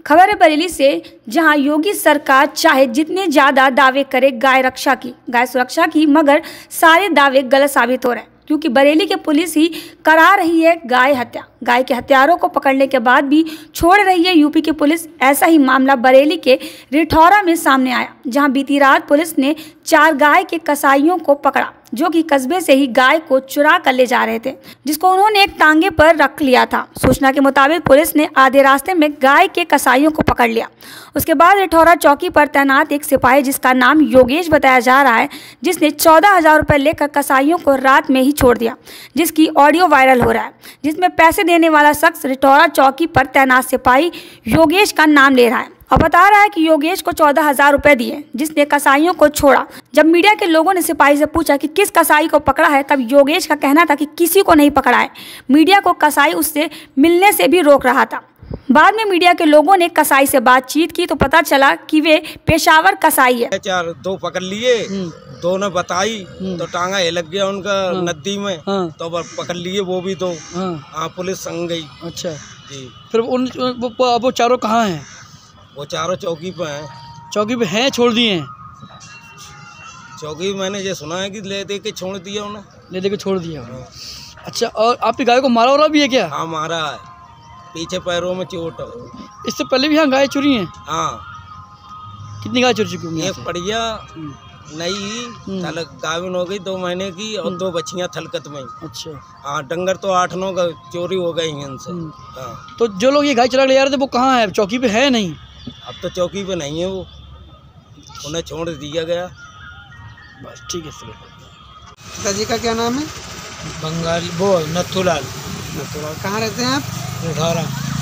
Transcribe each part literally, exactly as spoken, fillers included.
खबर है बरेली से, जहां योगी सरकार चाहे जितने ज़्यादा दावे करे गाय रक्षा की, गाय सुरक्षा की, मगर सारे दावे गलत साबित हो रहे हैं, क्योंकि बरेली की पुलिस ही करा रही है गाय हत्या। गाय के हत्यारों को पकड़ने के बाद भी छोड़ रही है यूपी की पुलिस। ऐसा ही मामला बरेली के रिठौरा में सामने आया, जहां बीती रात पुलिस ने चार गाय के कसाईयों को पकड़ा, जो कि कस्बे से ही गाय को चुरा कर ले जा रहे थे, जिसको उन्होंने एक टांगे पर रख लिया था। सूचना के मुताबिक पुलिस ने आधे रास्ते में गाय के कसाईयों को पकड़ लिया। उसके बाद रिठौरा चौकी पर तैनात एक सिपाही, जिसका नाम योगेश बताया जा रहा है, जिसने चौदह हजार रुपये लेकर कसाईयों को रात में ही छोड़ दिया, जिसकी ऑडियो वायरल हो रहा है, जिसमें पैसे देने वाला शख्स रिठौरा चौकी पर तैनात सिपाही योगेश का नाम ले रहा है और बता रहा है कि योगेश को चौदह हजार रुपये दिए, जिसने कसाईयों को छोड़ा। जब मीडिया के लोगों ने सिपाही से पूछा कि किस कसाई को पकड़ा है, तब योगेश का कहना था कि किसी को नहीं पकड़ा है। मीडिया को कसाई उससे मिलने से भी रोक रहा था। बाद में मीडिया के लोगों ने कसाई से बातचीत की तो पता चला कि वे पेशावर कसाई है। चार दो पकड़ लिए, दो ने बताई तो टांगा हिलक गया उनका नदी में, तो पकड़ लिए वो भी दो। हाँ, पुलिस संग गई। अच्छा जी। फिर उन वो, वो चारों कहाँ हैं? वो चारों चौकी पे हैं। चौकी पे हैं, छोड़ दिए हैं? चौकी मैंने ये सुना है कि ले दे के छोड़ दिया उन्हें। ले दे के छोड़ दिया। अच्छा, और आपकी गाय को मारा वाला भी है क्या? हाँ, मारा है, पीछे पैरों में चोट। इससे पहले भी यहाँ गाय चुरी हैं? हाँ। कितनी गाय चुर चुकी हैं? एक बढ़िया नई थलक गाभिन हो गई दो महीने की, और दो बच्चियां थलकत में। अच्छा। हाँ, डंगर तो आठ नौ चोरी हो गई इनसे। हाँ। तो जो लोग ये गाय चरा ले जा रहे थे वो कहाँ है? चौकी पे है नहीं? अब तो चौकी पे नहीं है, वो उन्हें छोड़ दिया गया। बस ठीक है। पिताजी का क्या नाम है? बंगाली वो नथुलाल। नथुलाल। कहाँ रहते हैं आप? रिठौरा।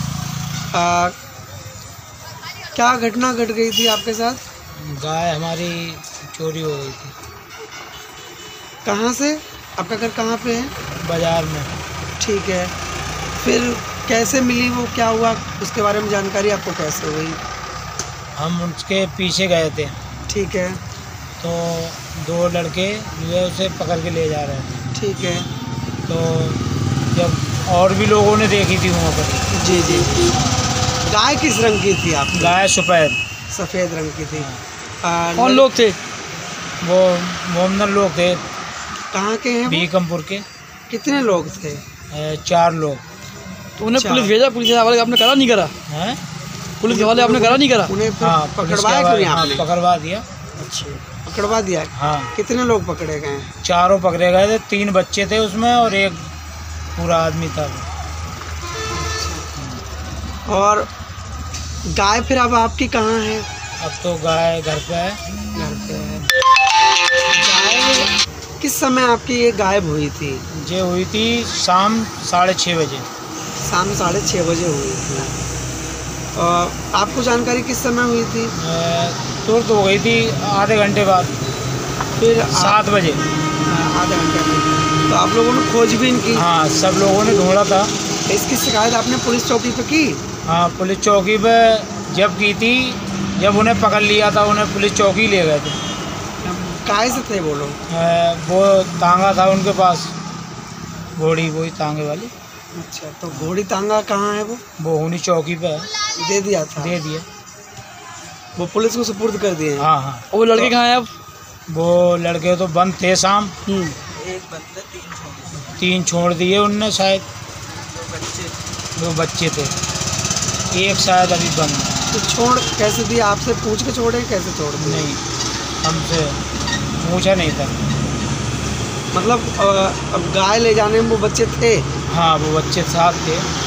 क्या घटना घट गई थी आपके साथ? गाय हमारी चोरी हो गई थी। कहाँ से? आपका घर कहाँ पे है? बाजार में। ठीक है, फिर कैसे मिली, वो क्या हुआ, उसके बारे में जानकारी आपको कैसे हुई? हम उसके पीछे गए थे। ठीक है। तो दो लड़के जो है उसे पकड़ के ले जा रहे थे। ठीक है। तो जब और भी लोगों ने देखी थी वहाँ पर। जी जी। गाय किस रंग की थी आप? गाय सफ़ेद सफ़ेद रंग की थी। हाँ। कौन लोग थे? वो मोमदन लोग थे। कहाँ के हैं? बीकमपुर के। कितने लोग थे? ए, चार लोग। तो उन्हें पुलिस भेजा? पुलिस वाले आपने करा नहीं करा है? पुलिस वाले आपने करा नहीं करा? उन्हें हाँ, पकड़वाया क्यों नहीं आपने? पकड़वा दिया। अच्छा, पकड़वा दिया। हाँ। कितने लोग पकड़े गए? चारों पकड़े गए थे, तीन बच्चे थे उसमें और एक पूरा आदमी था। और गाय फिर अब आपकी कहाँ है? अब तो गाय घर पे है। घर पे है। गाय किस समय आपकी ये गायब हुई थी? ये हुई थी शाम साढ़े छः बजे। शाम साढ़े छः बजे हुई थी। और आपको जानकारी किस समय हुई थी? तुरंत हो गई थी, आधे घंटे बाद। फिर सात बजे। आधे घंटे बाद। तो आप लोगों ने खोजबीन की? हाँ, सब लोगों ने ढूंढा था। इसकी शिकायत आपने पुलिस चौकी पे की? हाँ, पुलिस चौकी पे जब की थी, जब उन्हें पकड़ लिया था, उन्हें पुलिस चौकी ले गए थे। काहे से थे वो लोग? वो तांगा था उनके पास, घोड़ी, वही तांगे वाली। अच्छा, तो घोड़ी तांगा कहाँ है? वो वो होनी चौकी पे है। दे दिया था? दे दिया। वो पुलिस को सुपुर्द कर दिए? हाँ हाँ। वो लड़के कहाँ हैं अब? वो लड़के तो बंद थे शाम। एक बंदे तीन छोड़ तीन छोड़ दिए उनने शायद। दो बच्चे दो बच्चे थे, एक शायद अभी बंद। तो छोड़ कैसे दिया? आपसे पूछ के छोड़े? कैसे छोड़ दिए? नहीं, हमसे पूछा नहीं था। मतलब अब गाय ले जाने में वो बच्चे थे? हाँ, वो बच्चे साथ थे।